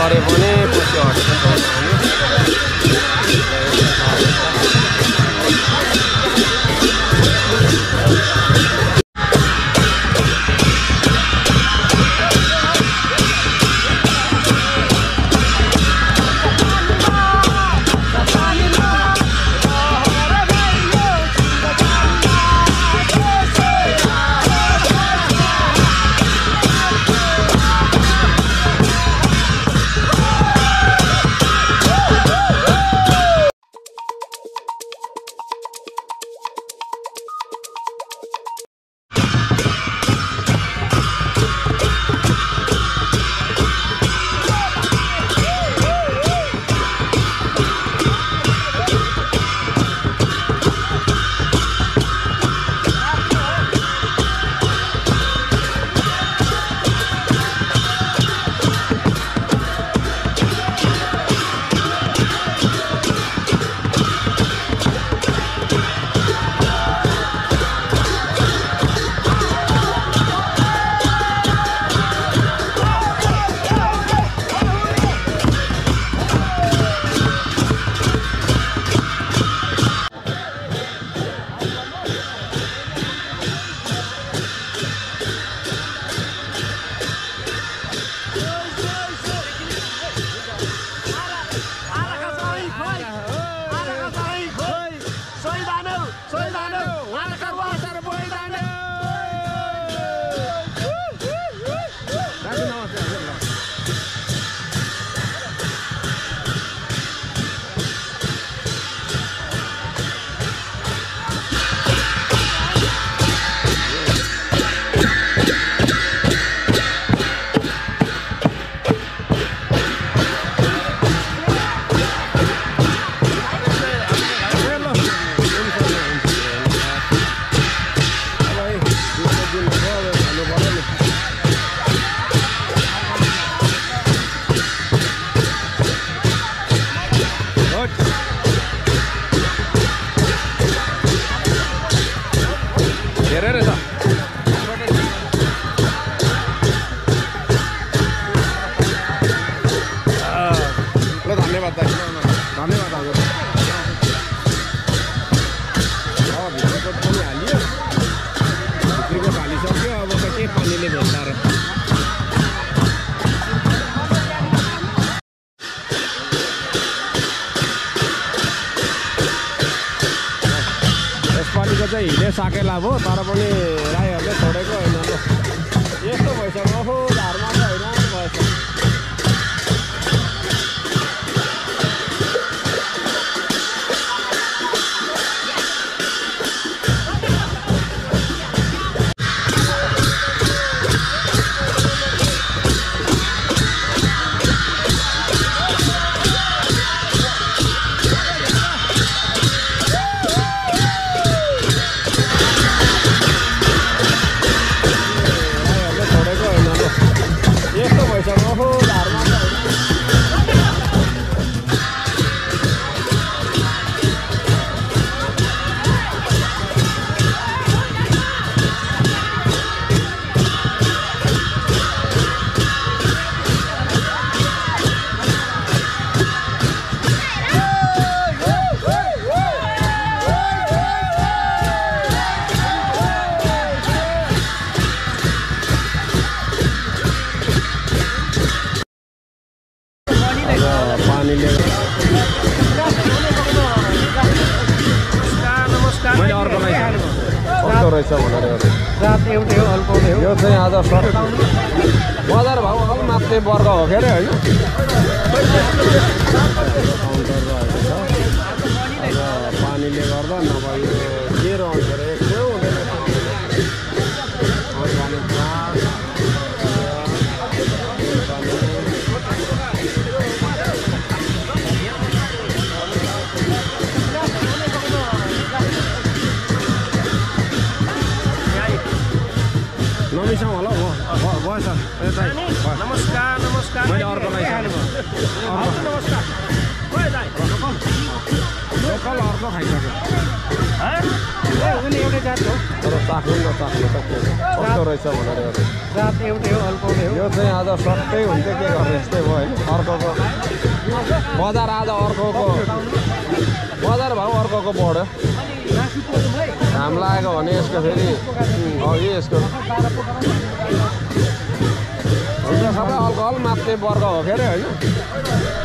परे पनि पछि हट्छ। हिँडे साकेला भयो तर पनि राईहरूले छोडेको होइन। यस्तो भइसक्यो ओहो धारमा त हैरान भएछ। यो चाहिँ आज बजार भाउ अलि मात्रै वर्ग हो के अरे होइन। पानीले गर्दा नभए के रहन्छ अरे एकछिन हुँदैन। नमिसाउँ होला भएछ। नमस्कार नमस्कार मैले अर्कोलाई नमस्कार लोकल अर्को खाइसक्यो उनी एउटै जात हो तर चाख्नु न चाख्नु त रहेछ भनेर जात एउटै हो अल्पाउने हो यो चाहिँ आज सस्तै हुन्थ्यो के गर्ने जस्तै भयो होइन अर्कोको बजार आज अर्कोको बजार भाउ अर्कोको बढ्यो घाम लागेको भने यसको फेरि अघि यसको हुन्छ सबै अल्कोहल मात्रै वर्ग हो के अरे होइन